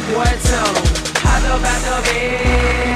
Boy, tell 'em, hop up out the bed.